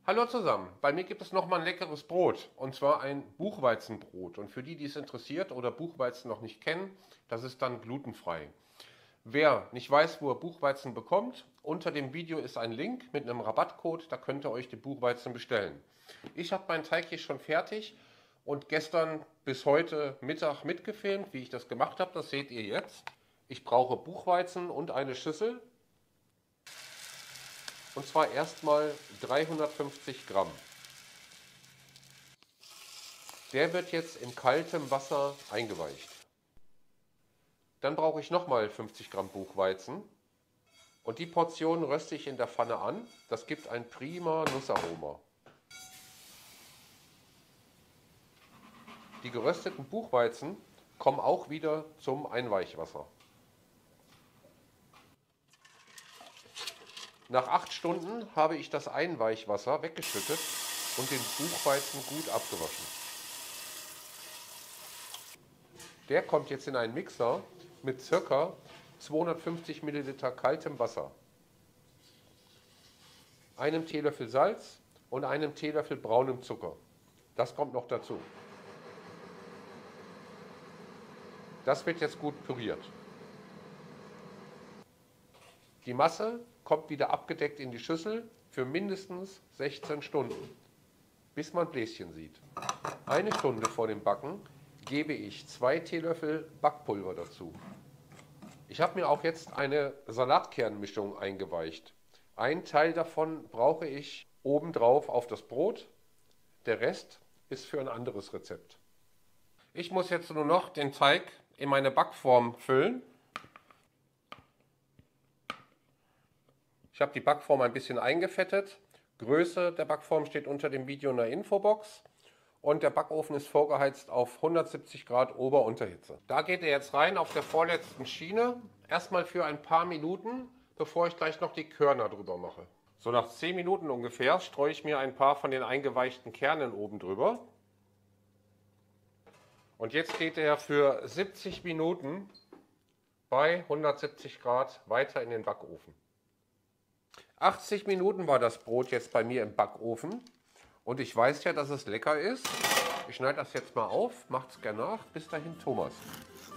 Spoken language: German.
Hallo zusammen, bei mir gibt es nochmal ein leckeres Brot und zwar ein Buchweizenbrot. Und für die, die es interessiert oder Buchweizen noch nicht kennen, das ist dann glutenfrei. Wer nicht weiß, wo er Buchweizen bekommt, unter dem Video ist ein Link mit einem Rabattcode, da könnt ihr euch die Buchweizen bestellen. Ich habe meinen Teig hier schon fertig und gestern bis heute Mittag mitgefilmt, wie ich das gemacht habe, das seht ihr jetzt. Ich brauche Buchweizen und eine Schüssel. Und zwar erstmal 350 Gramm. Der wird jetzt in kaltem Wasser eingeweicht. Dann brauche ich nochmal 50 Gramm Buchweizen. Und die Portion röste ich in der Pfanne an. Das gibt ein prima Nussaroma. Die gerösteten Buchweizen kommen auch wieder zum Einweichwasser. Nach 8 Stunden habe ich das Einweichwasser weggeschüttet und den Buchweizen gut abgewaschen. Der kommt jetzt in einen Mixer mit ca. 250 ml kaltem Wasser, einem Teelöffel Salz und einem Teelöffel braunem Zucker. Das kommt noch dazu. Das wird jetzt gut püriert. Die Masse kommt wieder abgedeckt in die Schüssel für mindestens 16 Stunden, bis man Bläschen sieht. Eine Stunde vor dem Backen gebe ich 2 Teelöffel Backpulver dazu. Ich habe mir auch jetzt eine Salatkernmischung eingeweicht. Ein Teil davon brauche ich obendrauf auf das Brot, der Rest ist für ein anderes Rezept. Ich muss jetzt nur noch den Teig in meine Backform füllen. Ich habe die Backform ein bisschen eingefettet. Größe der Backform steht unter dem Video in der Infobox. Und der Backofen ist vorgeheizt auf 170 Grad Ober-Unterhitze. Da geht er jetzt rein auf der vorletzten Schiene. Erstmal für ein paar Minuten, bevor ich gleich noch die Körner drüber mache. So nach 10 Minuten ungefähr streue ich mir ein paar von den eingeweichten Kernen oben drüber. Und jetzt geht er für 70 Minuten bei 170 Grad weiter in den Backofen. 80 Minuten war das Brot jetzt bei mir im Backofen. Und ich weiß ja, dass es lecker ist. Ich schneide das jetzt mal auf, macht's gerne nach. Bis dahin, Thomas.